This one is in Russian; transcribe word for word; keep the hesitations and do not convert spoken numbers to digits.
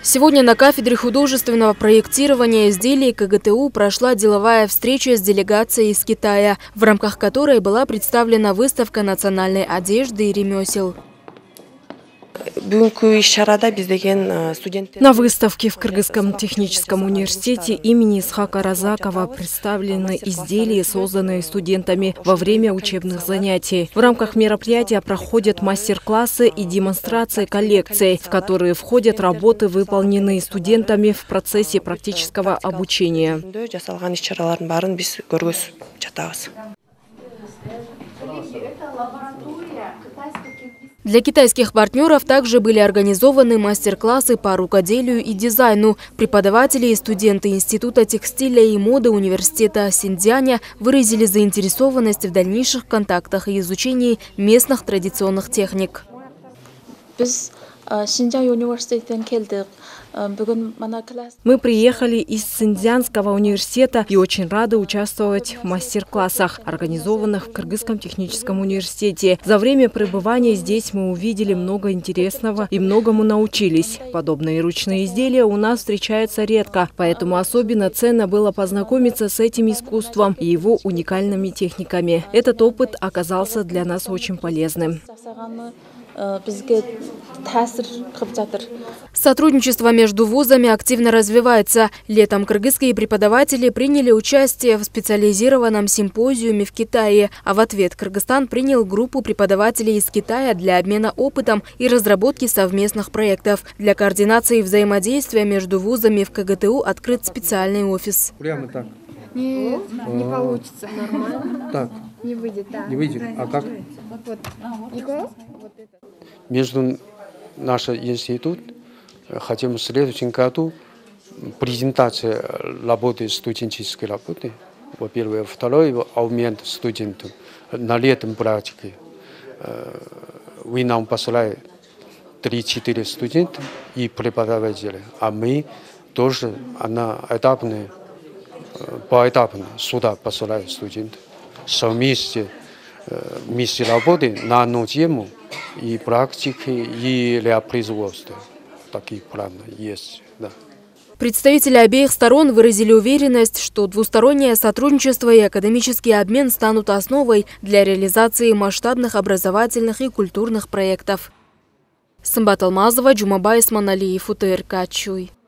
Сегодня на кафедре художественного проектирования изделий КГТУ прошла деловая встреча с делегацией из Китая, в рамках которой была представлена выставка национальной одежды и ремесел. На выставке в Кыргызском техническом университете имени Исхака Разакова представлены изделия, созданные студентами во время учебных занятий. В рамках мероприятия проходят мастер-классы и демонстрации коллекций, в которые входят работы, выполненные студентами в процессе практического обучения. Для китайских партнеров также были организованы мастер-классы по рукоделию и дизайну. Преподаватели и студенты Института текстиля и моды университета Синьцзяня выразили заинтересованность в дальнейших контактах и изучении местных традиционных техник. Мы приехали из Синьцзянского университета и очень рады участвовать в мастер-классах, организованных в Кыргызском техническом университете. За время пребывания здесь мы увидели много интересного и многому научились. Подобные ручные изделия у нас встречаются редко, поэтому особенно ценно было познакомиться с этим искусством и его уникальными техниками. Этот опыт оказался для нас очень полезным. Сотрудничество между вузами активно развивается. Летом кыргызские преподаватели приняли участие в специализированном симпозиуме в Китае, а в ответ Кыргызстан принял группу преподавателей из Китая для обмена опытом и разработки совместных проектов. Для координации взаимодействия между вузами в КГТУ открыт специальный офис. Прямо так. Не, не получится. Нормально. Так. Не выйдет, да. Не выйдет. А как? Вот. Николай? Вот это. Между наш институт хотим в следующем году презентация работы, студенческой работы. Во-первых. Второй обмен студентов на летом практике. Вы нам посылаете три-четыре студента и преподаватели, а мы тоже на этапные, поэтапно сюда посылаем студентов. Совместе вместе работы на одну тему и практики, и для производства. Такие планы есть, да. Представители обеих сторон выразили уверенность, что двустороннее сотрудничество и академический обмен станут основой для реализации масштабных образовательных и культурных проектов. Сымбат Алмазова, Джумабай Исманалиев, УТРК Чуй.